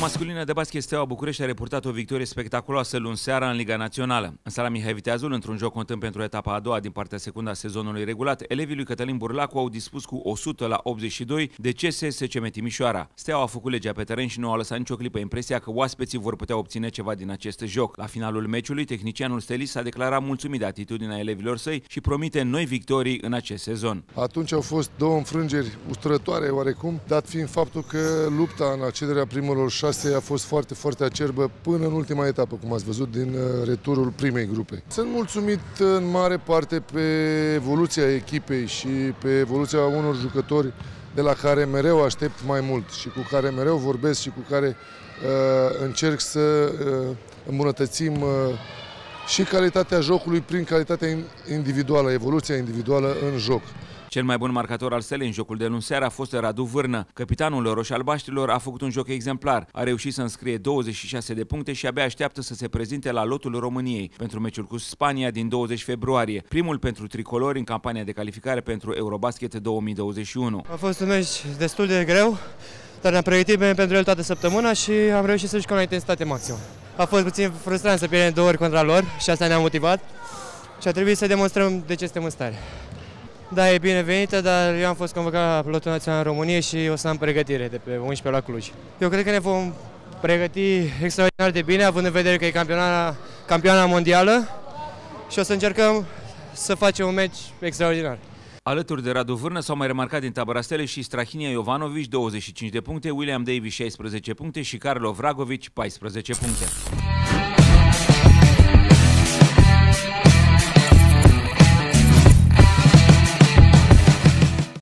masculină de basket, Steaua București a reportat o victorie spectaculoasă luni seara în Liga Națională. În sala Mihai Viteazul, într-un joc contând pentru etapa a doua din partea secundă a sezonului regulat, elevii lui Cătălin Burlacu au dispus cu 100-82 de CS SCM Timișoara. Steaua a făcut legea pe teren și nu a lăsat nicio clipă impresia că oaspeții vor putea obține ceva din acest joc. La finalul meciului, tehnicianul stelist a declarat mulțumit de atitudinea elevilor săi și promite noi victorii în acest sezon. Atunci au fost două înfrângeri usturătoare oarecum, dat fiind faptul că lupta în accederea primelor 6 a fost foarte acerbă până în ultima etapă, cum ați văzut din returul primei grupe. Sunt mulțumit în mare parte pe evoluția echipei și pe evoluția unor jucători de la care mereu aștept mai mult și cu care mereu vorbesc și cu care încerc să îmbunătățim și calitatea jocului prin calitatea individuală, evoluția individuală în joc. Cel mai bun marcator al Stelei în jocul de luni seara a fost Radu Vârnă. Capitanul roș-albaștrilor a făcut un joc exemplar, a reușit să înscrie 26 de puncte și abia așteaptă să se prezinte la lotul României pentru meciul cu Spania din 20 februarie, primul pentru tricolori în campania de calificare pentru Eurobasket 2021. A fost un meci destul de greu, dar ne-am pregătit bine pentru el toată săptămâna și am reușit să jucăm la intensitate maximă. A fost puțin frustrant să pierdem 2 ori contra lor și asta ne-a motivat și a trebuit să demonstrăm de ce suntem în stare. Da, e binevenită, dar eu am fost convocat la lotul național în România și o să am pregătire de pe 11 la Cluj. Eu cred că ne vom pregăti extraordinar de bine, având în vedere că e campioana mondială și o să încercăm să facem un meci extraordinar. Alături de Radu Vârnă s-au mai remarcat din tabăra Stelei și Strahinia Jovanovic 25 de puncte, William Davis 16 puncte și Carlo Vragovic 14 puncte.